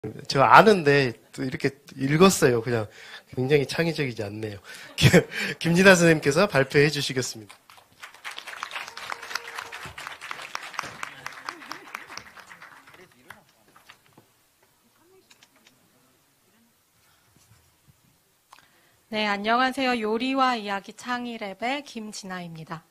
저 아는데 또 이렇게 읽었어요. 그냥 굉장히 창의적이지 않네요. 김진아 선생님께서 발표해 주시겠습니다. 네, 안녕하세요. 요리와 이야기 창의랩의 김진아입니다.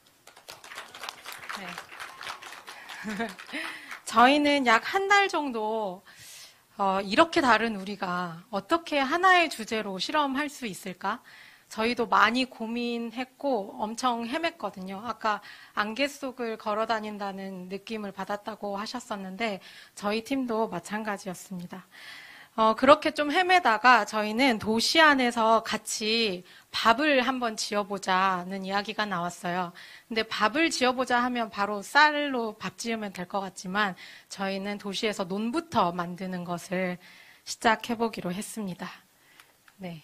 네. 저희는 약 한 달 정도 이렇게 다른 우리가 어떻게 하나의 주제로 실험할 수 있을까? 저희도 많이 고민했고 엄청 헤맸거든요. 아까 안개 속을 걸어 다닌다는 느낌을 받았다고 하셨었는데 저희 팀도 마찬가지였습니다. 그렇게 좀 헤매다가 저희는 도시 안에서 같이 밥을 한번 지어보자는 이야기가 나왔어요. 근데 밥을 지어보자 하면 바로 쌀로 밥 지으면 될 것 같지만 저희는 도시에서 논부터 만드는 것을 시작해보기로 했습니다. 네.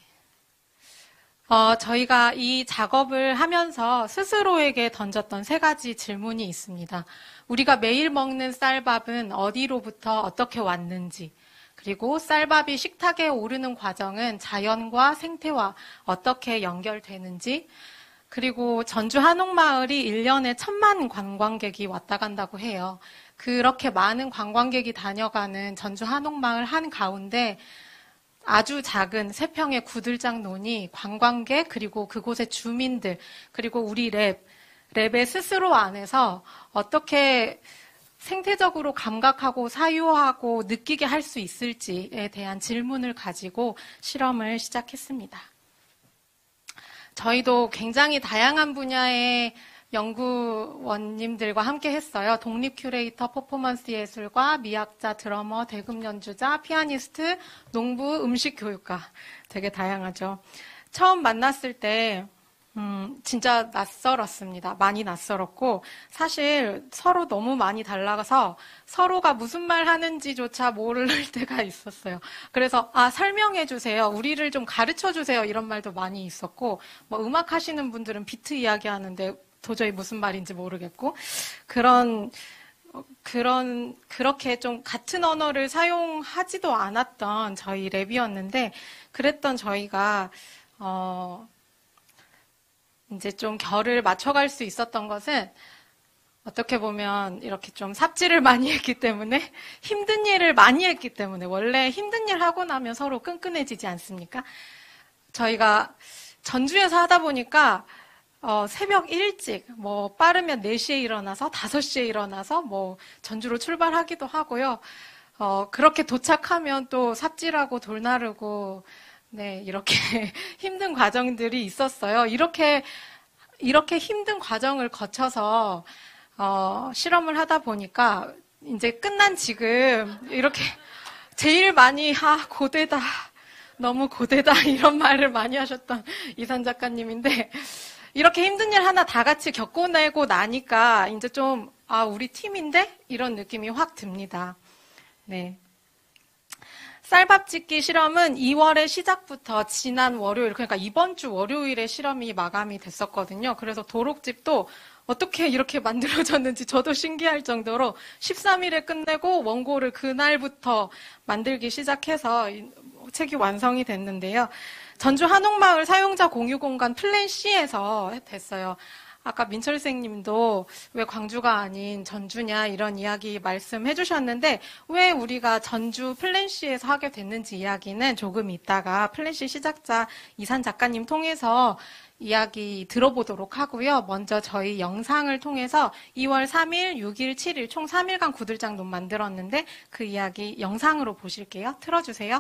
저희가 이 작업을 하면서 스스로에게 던졌던 3가지 질문이 있습니다. 우리가 매일 먹는 쌀밥은 어디로부터 어떻게 왔는지, 그리고 쌀밥이 식탁에 오르는 과정은 자연과 생태와 어떻게 연결되는지, 그리고 전주 한옥마을이 1년에 1000만 관광객이 왔다 간다고 해요. 그렇게 많은 관광객이 다녀가는 전주 한옥마을 한가운데 아주 작은 3평의 구들장 논이 관광객 그리고 그곳의 주민들 그리고 우리 랩의 스스로 안에서 어떻게 생태적으로 감각하고 사유하고 느끼게 할 수 있을지에 대한 질문을 가지고 실험을 시작했습니다. 저희도 굉장히 다양한 분야의 연구원님들과 함께 했어요. 독립 큐레이터, 퍼포먼스 예술가, 미학자, 드러머, 대금 연주자, 피아니스트, 농부, 음식 교육가. 되게 다양하죠. 처음 만났을 때 진짜 낯설었습니다. 많이 낯설었고 사실 서로 너무 많이 달라서 서로가 무슨 말 하는지조차 모를 때가 있었어요. 그래서 설명해 주세요. 우리를 좀 가르쳐 주세요. 이런 말도 많이 있었고 뭐 음악 하시는 분들은 비트 이야기하는데 도저히 무슨 말인지 모르겠고 그렇게 좀 같은 언어를 사용하지도 않았던 저희 랩이었는데 그랬던 저희가 이제 좀 결을 맞춰갈 수 있었던 것은 어떻게 보면 이렇게 좀 삽질을 많이 했기 때문에 힘든 일을 많이 했기 때문에 원래 힘든 일 하고 나면 서로 끈끈해지지 않습니까? 저희가 전주에서 하다 보니까 새벽 일찍 뭐 빠르면 4시에 일어나서 5시에 일어나서 뭐 전주로 출발하기도 하고요. 그렇게 도착하면 또 삽질하고 돌 나르고 네, 이렇게 힘든 과정들이 있었어요. 이렇게 힘든 과정을 거쳐서 실험을 하다 보니까 이제 끝난 지금 이렇게 제일 많이 고되다, 너무 고되다 이런 말을 많이 하셨던 이산 작가님인데 이렇게 힘든 일 하나 다 같이 겪어내고 나니까 이제 좀 우리 팀인데 이런 느낌이 확 듭니다. 네. 쌀밥 짓기 실험은 2월의 시작부터 지난 월요일, 그러니까 이번 주 월요일에 실험이 마감이 됐었거든요. 그래서 도록집도 어떻게 이렇게 만들어졌는지 저도 신기할 정도로 13일에 끝내고 원고를 그날부터 만들기 시작해서 책이 완성이 됐는데요. 전주 한옥마을 사용자 공유공간 플랜 C에서 됐어요. 아까 민철 선생님도 왜 광주가 아닌 전주냐 이런 이야기 말씀해 주셨는데 왜 우리가 전주 플랜C에서 하게 됐는지 이야기는 조금 있다가 플랜C 시작자 이산 작가님 통해서 이야기 들어보도록 하고요. 먼저 저희 영상을 통해서 2월 3일, 6일, 7일 총 3일간 구들장 논 만들었는데 그 이야기 영상으로 보실게요. 틀어주세요.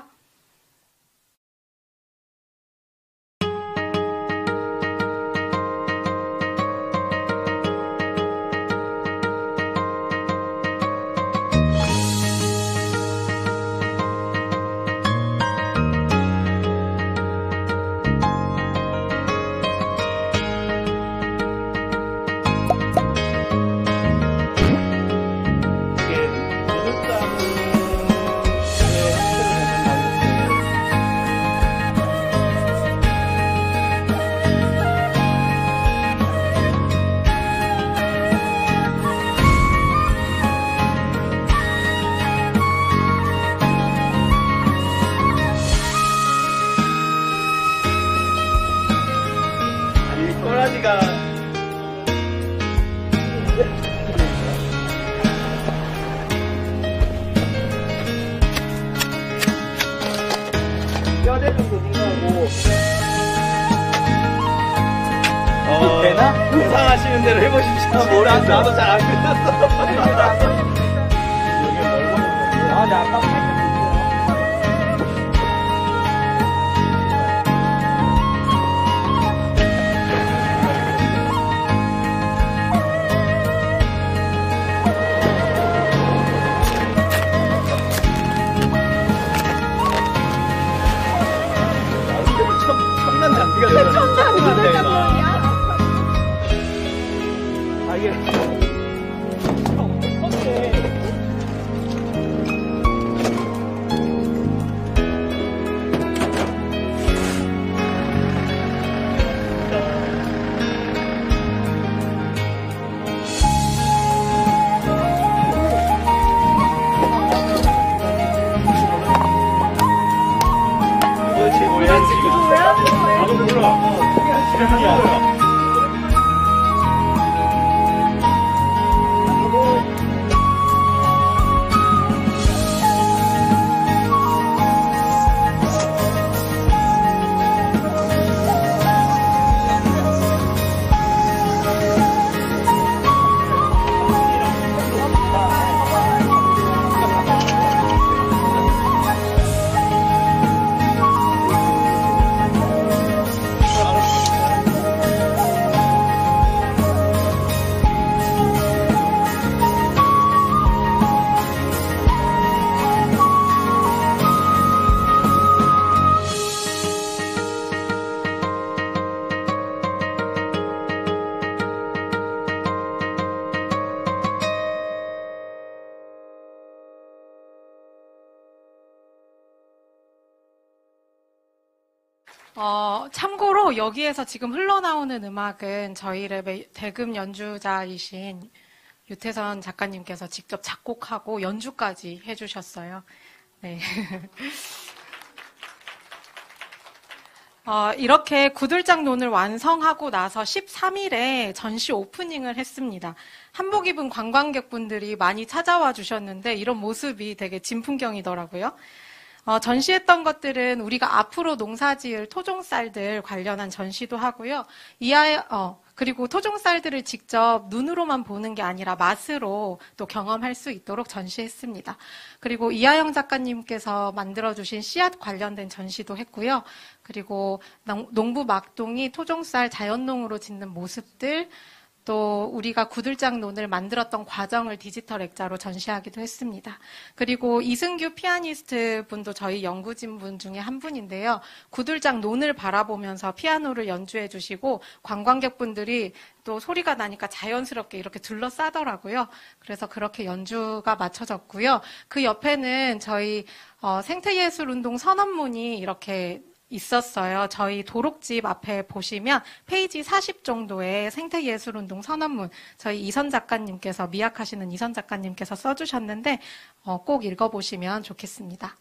이게 구들장을 4대 정도 생각하고. 되나? 상상하시는 대로 해보십시오. 모르겠어. 나도 잘 안 끝났어. 아, 나 아까 첨단 장비가 들어가. 첨단 장비야. 아, 이게. 나도 몰라. 참고로 여기에서 지금 흘러나오는 음악은 저희 랩의 대금 연주자이신 유태선 작가님께서 직접 작곡하고 연주까지 해주셨어요. 네. 이렇게 구들장론을 완성하고 나서 13일에 전시 오프닝을 했습니다. 한복 입은 관광객분들이 많이 찾아와 주셨는데 이런 모습이 되게 진풍경이더라고요. 전시했던 것들은 우리가 앞으로 농사지을 토종쌀들 관련한 전시도 하고요. 그리고 토종쌀들을 직접 눈으로만 보는 게 아니라 맛으로 또 경험할 수 있도록 전시했습니다. 그리고 이하영 작가님께서 만들어주신 씨앗 관련된 전시도 했고요. 그리고 농부 막동이 토종쌀 자연농으로 짓는 모습들, 또 우리가 구들장론을 만들었던 과정을 디지털 액자로 전시하기도 했습니다. 그리고 이승규 피아니스트 분도 저희 연구진 분 중에 한 분인데요. 구들장론을 바라보면서 피아노를 연주해 주시고 관광객분들이 또 소리가 나니까 자연스럽게 이렇게 둘러싸더라고요. 그래서 그렇게 연주가 마쳐졌고요. 그 옆에는 저희 생태예술운동 선언문이 이렇게 있었어요. 저희 도록집 앞에 보시면 페이지 40 정도의 생태예술운동 선언문, 저희 이선 작가님께서, 미학하시는 이선 작가님께서 써주셨는데 꼭 읽어보시면 좋겠습니다.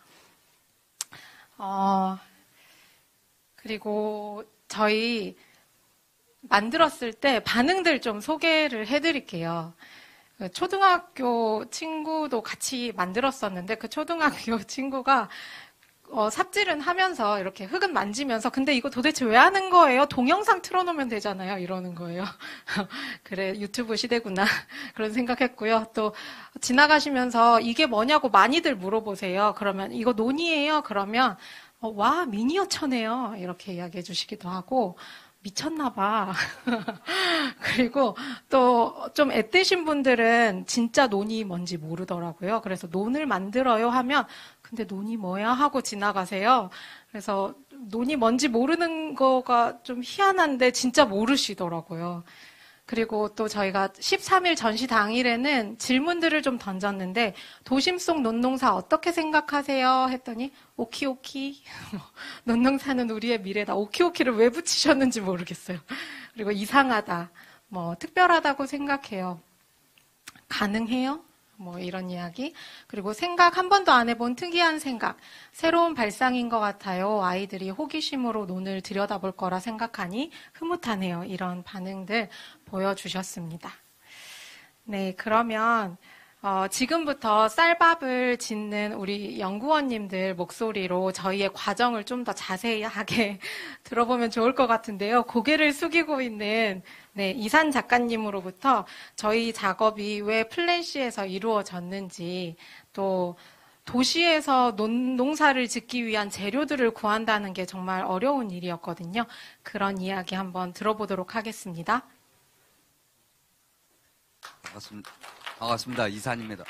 그리고 저희 만들었을 때 반응들 좀 소개를 해드릴게요. 초등학교 친구도 같이 만들었었는데 그 초등학교 친구가 삽질은 하면서 이렇게 흙은 만지면서 근데 이거 도대체 왜 하는 거예요? 동영상 틀어놓으면 되잖아요. 이러는 거예요. 그래, 유튜브 시대구나. 그런 생각했고요. 또 지나가시면서 이게 뭐냐고 많이들 물어보세요. 그러면 이거 논이에요? 그러면 와, 미니어처네요. 이렇게 이야기해 주시기도 하고 미쳤나 봐. 그리고 또 좀 애뜨신 분들은 진짜 논이 뭔지 모르더라고요. 그래서 논을 만들어요 하면 근데 논이 뭐야 하고 지나가세요. 그래서 논이 뭔지 모르는 거가 좀 희한한데 진짜 모르시더라고요. 그리고 또 저희가 13일 전시 당일에는 질문들을 좀 던졌는데 도심 속 논농사 어떻게 생각하세요? 했더니 오키오키. 논농사는 우리의 미래다. 오키오키를 왜 붙이셨는지 모르겠어요. 그리고 이상하다. 특별하다고 생각해요. 가능해요? 이런 이야기. 그리고 생각 한 번도 안 해본 특이한 생각. 새로운 발상인 것 같아요. 아이들이 호기심으로 논을 들여다볼 거라 생각하니 흐뭇하네요. 이런 반응들 보여주셨습니다. 네, 그러면 지금부터 쌀밥을 짓는 우리 연구원님들 목소리로 저희의 과정을 좀 더 자세하게 들어보면 좋을 것 같은데요. 고개를 숙이고 있는 네, 이산 작가님으로부터 저희 작업이 왜 플랜시에서 이루어졌는지, 또 도시에서 농사를 짓기 위한 재료들을 구한다는 게 정말 어려운 일이었거든요. 그런 이야기 한번 들어보도록 하겠습니다. 반갑습니다. 이산입니다.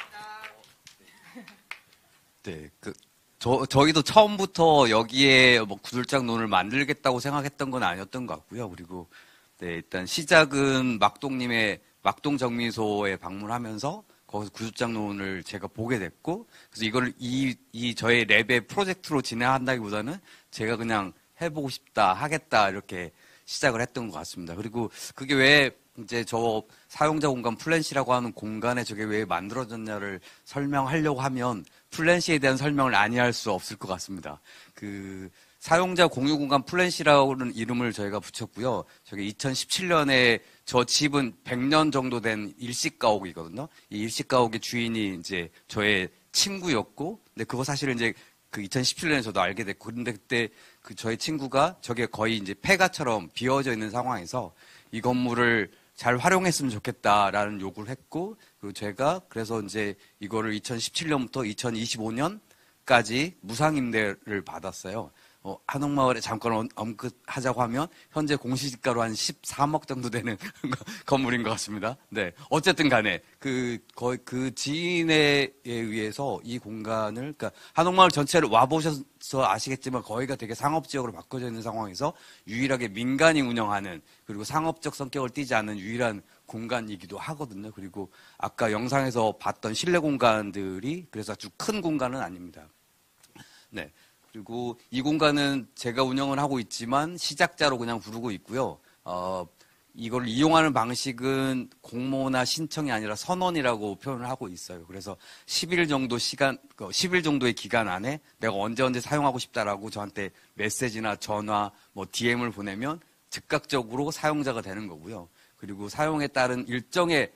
네, 저희도 처음부터 여기에 뭐 구들장론을 만들겠다고 생각했던 건 아니었던 것 같고요. 그리고, 네, 일단 시작은 막동님의 막동정미소에 방문하면서 거기서 구들장론을 제가 보게 됐고, 그래서 이거를 저의 랩의 프로젝트로 진행한다기보다는 제가 그냥 해보고 싶다, 하겠다, 이렇게 시작을 했던 것 같습니다. 그리고 그게 왜 이제 저 사용자 공간 플랜시라고 하는 공간에 저게 왜 만들어졌냐를 설명하려고 하면 플랜시에 대한 설명을 아니할 수 없을 것 같습니다. 그 사용자 공유 공간 플랜시라는 이름을 저희가 붙였고요. 저게 2017년에 저 집은 100년 정도 된 일식 가옥이거든요. 이 일식 가옥의 주인이 이제 저의 친구였고, 근데 그거 사실은 이제 그 2017년에 저도 알게 됐고, 근데 그때 그 저의 친구가 저게 거의 이제 폐가처럼 비어져 있는 상황에서 이 건물을 잘 활용했으면 좋겠다라는 요구를 했고, 그리고 제가 그래서 이제 이거를 2017년부터 2025년까지 무상임대를 받았어요. 한옥마을에 잠깐 언급하자고 하면 현재 공시지가로 한 13억 정도 되는 건물인 것 같습니다. 네, 어쨌든 간에 거의 그 지인에 의해서 이 공간을, 그러니까 한옥마을 전체를 와보셔서 아시겠지만 거기가 되게 상업지역으로 바꿔져 있는 상황에서 유일하게 민간이 운영하는, 그리고 상업적 성격을 띠지 않는 유일한 공간이기도 하거든요. 그리고 아까 영상에서 봤던 실내 공간들이 그래서 아주 큰 공간은 아닙니다. 네. 그리고 이 공간은 제가 운영을 하고 있지만 시작자로 그냥 부르고 있고요. 이걸 이용하는 방식은 공모나 신청이 아니라 선언이라고 표현을 하고 있어요. 그래서 10일 정도의 기간 안에 내가 언제 사용하고 싶다라고 저한테 메시지나 전화, 뭐 DM을 보내면 즉각적으로 사용자가 되는 거고요. 그리고 사용에 따른 일정의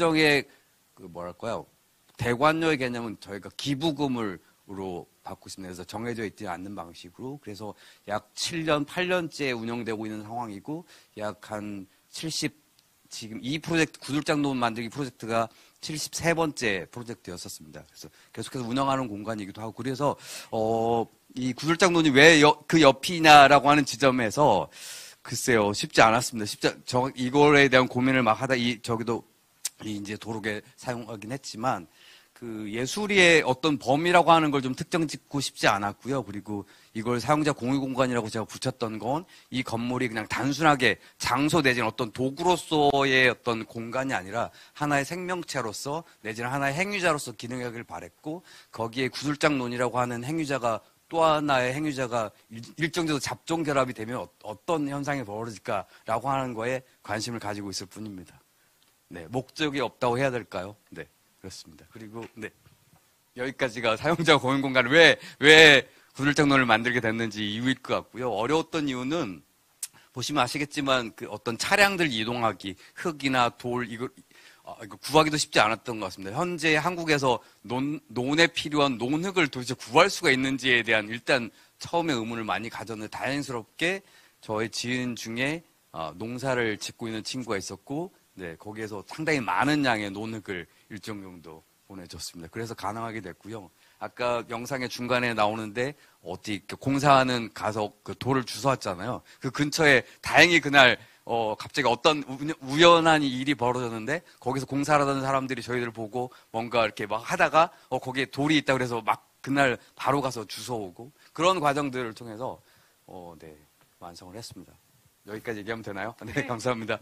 대관료의 개념은 저희가 기부금으로 받고 있습니다. 그래서 정해져 있지 않는 방식으로, 그래서 약 7년, 8년째 운영되고 있는 상황이고, 약 한 70, 지금 이 프로젝트, 구들장론 만들기 프로젝트가 73번째 프로젝트였었습니다. 그래서 계속해서 운영하는 공간이기도 하고, 그래서, 이 구들장론이 왜 그 옆이냐라고 하는 지점에서, 글쎄요, 쉽지 않았습니다. 이거에 대한 고민을 막 하다, 저기도 이제 도로에 사용하긴 했지만, 그 예술의 어떤 범위라고 하는 걸 좀 특정 짓고 싶지 않았고요. 그리고 이걸 사용자 공유 공간이라고 제가 붙였던 건 이 건물이 그냥 단순하게 장소 내지는 어떤 도구로서의 어떤 공간이 아니라 하나의 생명체로서 내지는 하나의 행위자로서 기능하길 바랬고, 거기에 구들장론이라고 하는 행위자가 또 하나의 행위자가 일정 정도 잡종 결합이 되면 어떤 현상이 벌어질까라고 하는 거에 관심을 가지고 있을 뿐입니다. 네, 목적이 없다고 해야 될까요? 네. 그렇습니다. 그리고, 네. 여기까지가 사용자 공유 공간을 왜 구들장론을 만들게 됐는지 이유일 것 같고요. 어려웠던 이유는 보시면 아시겠지만 그 어떤 차량들 이동하기, 흙이나 돌, 이거 구하기도 쉽지 않았던 것 같습니다. 현재 한국에서 논에 필요한 논흙을 도대체 구할 수가 있는지에 대한 일단 처음에 의문을 많이 가졌는데, 다행스럽게 저의 지인 중에 농사를 짓고 있는 친구가 있었고, 네, 거기에서 상당히 많은 양의 논흙을 일정 정도 보내줬습니다. 그래서 가능하게 됐고요. 아까 영상의 중간에 나오는데 어디 공사하는 가서 그 돌을 주워왔잖아요. 그 근처에 다행히 그날 갑자기 어떤 우연한 일이 벌어졌는데, 거기서 공사를 하던 사람들이 저희들을 보고 뭔가 이렇게 막 하다가 거기에 돌이 있다 그래서 막 그날 바로 가서 주워오고, 그런 과정들을 통해서 네, 완성을 했습니다. 여기까지 얘기하면 되나요? 네, 감사합니다.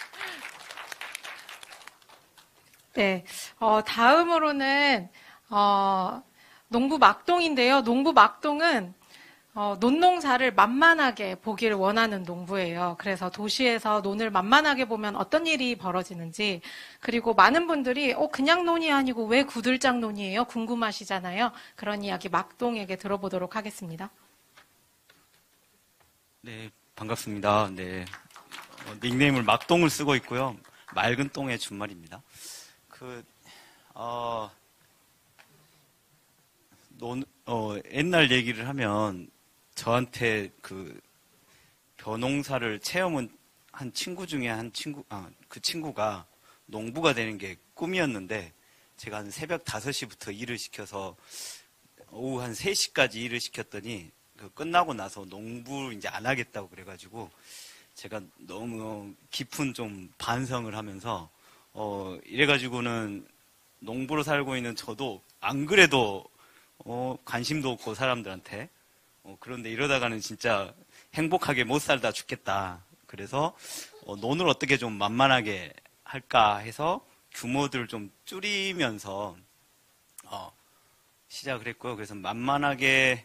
네, 다음으로는 농부 막동인데요. 농부 막동은 논농사를 만만하게 보기를 원하는 농부예요. 그래서 도시에서 논을 만만하게 보면 어떤 일이 벌어지는지, 그리고 많은 분들이 그냥 논이 아니고 왜 구들장 논이에요? 궁금하시잖아요. 그런 이야기 막동에게 들어보도록 하겠습니다. 네, 반갑습니다. 네, 닉네임을 막동을 쓰고 있고요. 맑은 똥의 준말입니다. 옛날 얘기를 하면 저한테 그 벼농사를 체험은 한 친구 중에 그 친구가 농부가 되는 게 꿈이었는데 제가 한 새벽 5시부터 일을 시켜서 오후 한 3시까지 일을 시켰더니 그 끝나고 나서 농부 이제 안 하겠다고 그래가지고 제가 너무 깊은 좀 반성을 하면서 이래가지고는 농부로 살고 있는 저도 안 그래도 관심도 없고 사람들한테 그런데 이러다가는 진짜 행복하게 못 살다 죽겠다. 그래서 논을 어떻게 좀 만만하게 할까 해서 규모들을 좀 줄이면서 시작을 했고요. 그래서 만만하게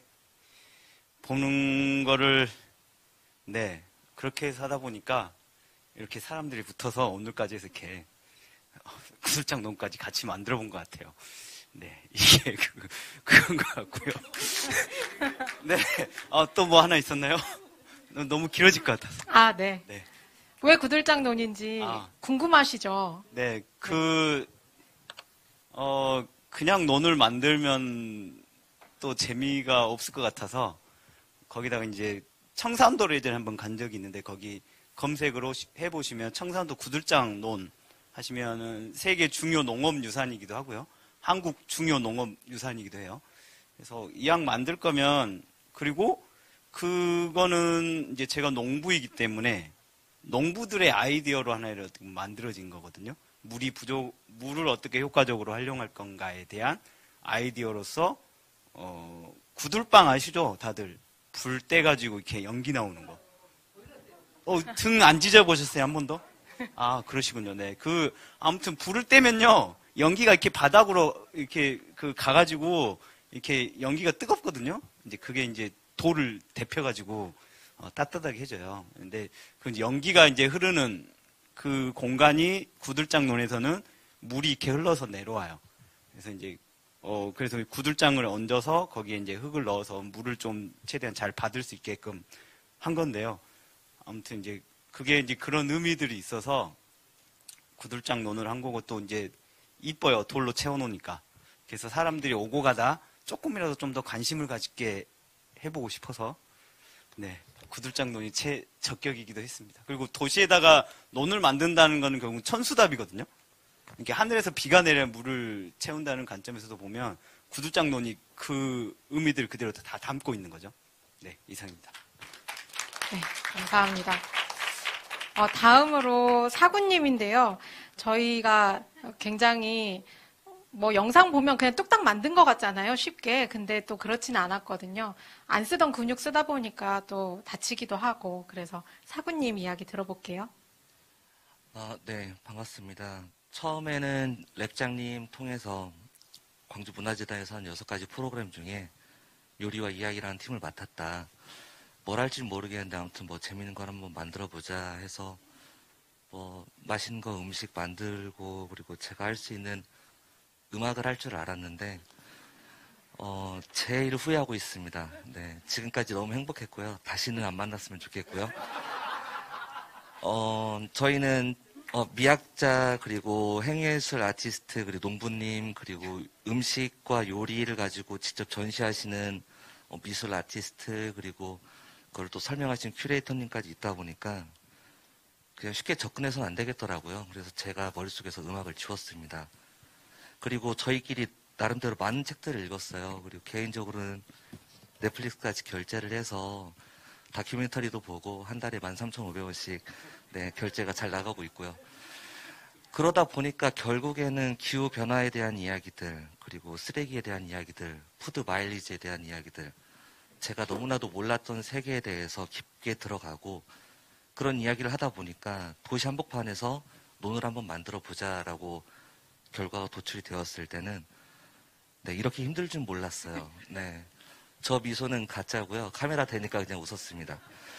보는 거를 그렇게 해서 하다 보니까 이렇게 사람들이 붙어서 오늘까지 해서 이렇게 구슬장 논까지 같이 만들어 본 것 같아요. 네, 이게 그런 것 같고요. 네, 또 뭐 하나 있었나요? 너무 길어질 것 같아서. 아, 네. 네. 왜 구들장 논인지 궁금하시죠? 네, 그냥 논을 만들면 또 재미가 없을 것 같아서 거기다가 이제 청산도를 예전에 한번 간 적이 있는데 거기 검색을 해보시면 청산도 구들장 논 하시면은 세계 중요 농업유산이기도 하고요. 한국 중요 농업유산이기도 해요. 그래서 이왕 만들 거면 그리고 그거는 이제 제가 농부이기 때문에 농부들의 아이디어로 하나를 만들어진 거거든요. 물을 어떻게 효과적으로 활용할 건가에 대한 아이디어로서 구들빵 아시죠? 다들 불 떼가지고 이렇게 연기 나오는 거. 등 안 찢어보셨어요? 한 번도? 아, 그러시군요. 네. 아무튼 불을 떼면요. 연기가 이렇게 바닥으로 이렇게 가가지고 이렇게 연기가 뜨겁거든요. 이제 그게 이제 돌을 데펴가지고 따뜻하게 해줘요. 근데 그 연기가 이제 흐르는 그 공간이 구들장논에서는 물이 이렇게 흘러서 내려와요. 그래서 이제 그래서 구들장을 얹어서 거기에 이제 흙을 넣어서 물을 좀 최대한 잘 받을 수 있게끔 한 건데요. 아무튼 이제 그게 이제 그런 의미들이 있어서 구들장 논을 한 거고 또 이제 이뻐요. 돌로 채워놓으니까. 그래서 사람들이 오고 가다 조금이라도 좀 더 관심을 가지게 해보고 싶어서 네, 구들장 논이 최적격이기도 했습니다. 그리고 도시에다가 논을 만든다는 거는 결국 천수답이거든요. 이렇게 하늘에서 비가 내려 물을 채운다는 관점에서도 보면 구들장 논이 그 의미들 그대로 다 담고 있는 거죠. 네, 이상입니다. 네, 감사합니다. 다음으로 사구님인데요. 저희가 굉장히 영상 보면 그냥 뚝딱 만든 것 같잖아요. 쉽게. 근데 또 그렇지는 않았거든요. 안 쓰던 근육 쓰다 보니까 또 다치기도 하고 그래서 사구님 이야기 들어볼게요. 네, 반갑습니다. 처음에는 랩장님 통해서 광주문화재단에서 한 6가지 프로그램 중에 요리와 이야기라는 팀을 맡았다. 뭘 할지는 모르겠는데 아무튼 재밌는 걸 한번 만들어보자 해서 맛있는 거 음식 만들고 그리고 제가 할 수 있는 음악을 할 줄 알았는데 제일 후회하고 있습니다. 네, 지금까지 너무 행복했고요. 다시는 안 만났으면 좋겠고요. 저희는 미학자 그리고 행예술 아티스트 그리고 농부님 그리고 음식과 요리를 가지고 직접 전시하시는 미술 아티스트 그리고 그걸 또 설명하시는 큐레이터님까지 있다 보니까 그냥 쉽게 접근해서는 안 되겠더라고요. 그래서 제가 머릿속에서 음악을 지웠습니다. 그리고 저희끼리 나름대로 많은 책들을 읽었어요. 그리고 개인적으로는 넷플릭스까지 결제를 해서 다큐멘터리도 보고 한 달에 13,500원씩 네, 결제가 잘 나가고 있고요. 그러다 보니까 결국에는 기후변화에 대한 이야기들 그리고 쓰레기에 대한 이야기들 푸드 마일리지에 대한 이야기들 제가 너무나도 몰랐던 세계에 대해서 깊게 들어가고 그런 이야기를 하다 보니까 도시 한복판에서 논을 한번 만들어 보자라고 결과가 도출이 되었을 때는 네, 이렇게 힘들 줄 몰랐어요. 네, 저 미소는 가짜고요. 카메라 대니까 그냥 웃었습니다.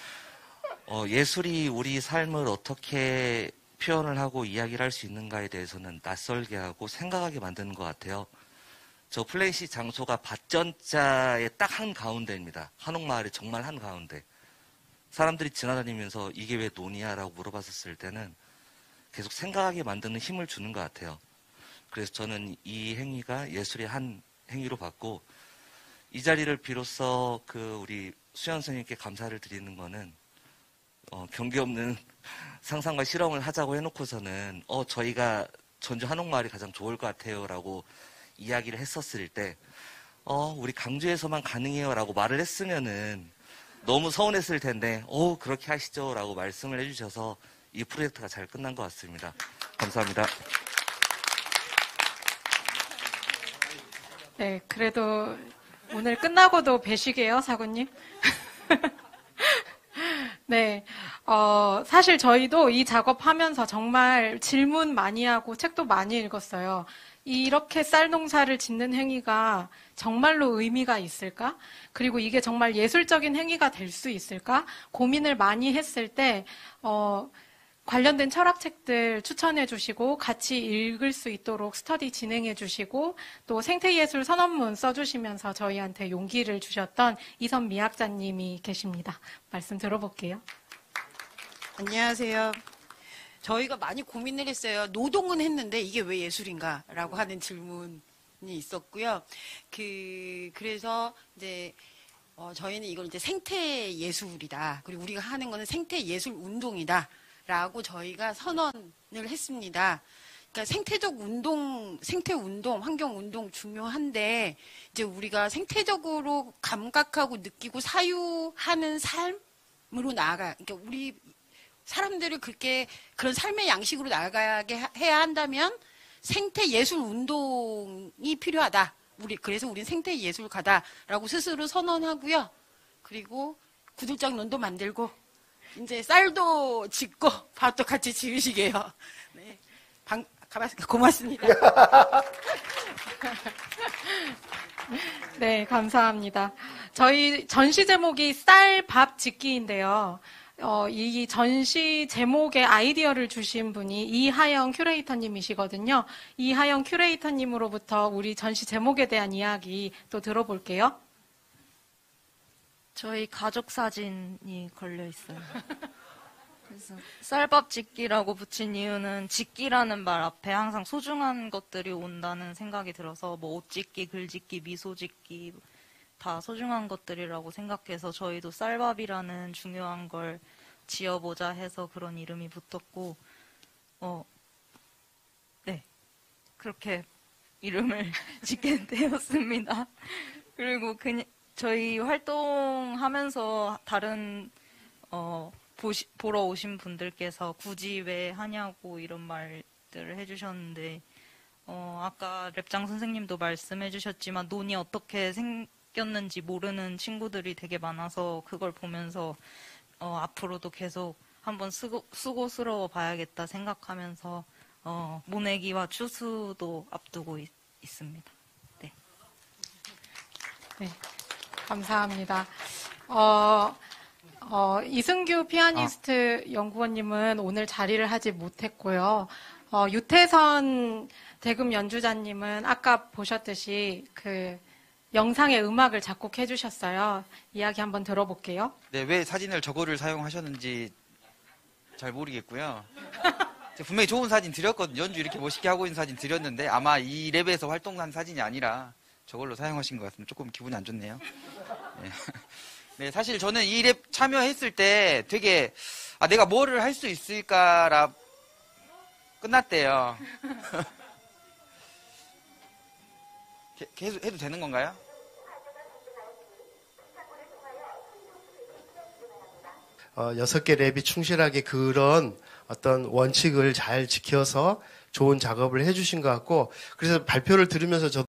예술이 우리 삶을 어떻게 표현을 하고 이야기를 할 수 있는가에 대해서는 낯설게 하고 생각하게 만드는 것 같아요. 저 플래시 장소가 밭전자의 딱 한가운데입니다. 한옥마을의 정말 한가운데. 사람들이 지나다니면서 이게 왜 논이야? 라고 물어봤었을 때는 계속 생각하게 만드는 힘을 주는 것 같아요. 그래서 저는 이 행위가 예술의 한 행위로 봤고, 이 자리를 비로소 우리 수현 선생님께 감사를 드리는 거는, 경계 없는 상상과 실험을 하자고 해놓고서는, 저희가 전주 한옥마을이 가장 좋을 것 같아요 라고 이야기를 했었을 때, 우리 강주에서만 가능해요 라고 말을 했으면은 너무 서운했을 텐데, 그렇게 하시죠 라고 말씀을 해주셔서 이 프로젝트가 잘 끝난 것 같습니다. 감사합니다. 네, 그래도 오늘 끝나고도 뵈시게요, 사부님? 네, 사실 저희도 이 작업하면서 정말 질문 많이 하고 책도 많이 읽었어요. 이렇게 쌀 농사를 짓는 행위가 정말로 의미가 있을까? 그리고 이게 정말 예술적인 행위가 될 수 있을까? 고민을 많이 했을 때, 관련된 철학책들 추천해 주시고 같이 읽을 수 있도록 스터디 진행해 주시고 또 생태예술 선언문 써주시면서 저희한테 용기를 주셨던 이선 미학자님이 계십니다. 말씀 들어볼게요. 안녕하세요. 저희가 많이 고민을 했어요. 노동은 했는데 이게 왜 예술인가라고 하는 질문이 있었고요. 그래서 이제 저희는 이걸 이제 생태 예술이다. 그리고 우리가 하는 거는 생태 예술 운동이다. 라고 저희가 선언을 했습니다. 그러니까 생태적 운동, 생태 운동, 환경 운동 중요한데 이제 우리가 생태적으로 감각하고 느끼고 사유하는 삶으로 나아가. 그러니까 우리 사람들을 그런 삶의 양식으로 나아가게 해야 한다면 생태 예술 운동이 필요하다. 그래서 우리는 생태 예술가다라고 스스로 선언하고요. 그리고 구들장론도 만들고. 이제 쌀도 짓고 밭도 같이 지으시게요. 네, 고맙습니다. 네, 감사합니다. 저희 전시 제목이 쌀 밥 짓기인데요. 이 전시 제목의 아이디어를 주신 분이 이하영 큐레이터님이시거든요. 이하영 큐레이터님으로부터 우리 전시 제목에 대한 이야기 또 들어볼게요. 저희 가족 사진이 걸려 있어요. 그래서 쌀밥 짓기라고 붙인 이유는 짓기라는 말 앞에 항상 소중한 것들이 온다는 생각이 들어서 뭐 옷 짓기, 글 짓기, 미소 짓기 다 소중한 것들이라고 생각해서 저희도 쌀밥이라는 중요한 걸 지어보자 해서 그런 이름이 붙었고, 네, 그렇게 이름을 짓게 되었습니다. 그리고 저희 활동하면서 다른 보러 오신 분들께서 굳이 왜 하냐고 이런 말들을 해주셨는데 아까 랩장 선생님도 말씀해 주셨지만 논이 어떻게 생겼는지 모르는 친구들이 되게 많아서 그걸 보면서 앞으로도 계속 한번 수고스러워 봐야겠다 생각하면서 모내기와 추수도 앞두고 있습니다. 네. 네. 감사합니다. 이승규 피아니스트 연구원님은 오늘 자리를 하지 못했고요. 유태선 대금 연주자님은 아까 보셨듯이 그 영상의 음악을 작곡해 주셨어요. 이야기 한번 들어볼게요. 네, 왜 사진을 저거를 사용하셨는지 잘 모르겠고요. 제가 분명히 좋은 사진 드렸거든요. 연주 이렇게 멋있게 하고 있는 사진 드렸는데 아마 이 랩에서 활동한 사진이 아니라 저걸로 사용하신 것 같습니다. 조금 기분이 안 좋네요. 네. 네, 사실 저는 이 랩 참여했을 때 되게 내가 뭐를 할 수 있을까라 끝났대요. 계속 해도 되는 건가요? 여섯 개 랩이 충실하게 그런 어떤 원칙을 잘 지켜서 좋은 작업을 해주신 것 같고, 그래서 발표를 들으면서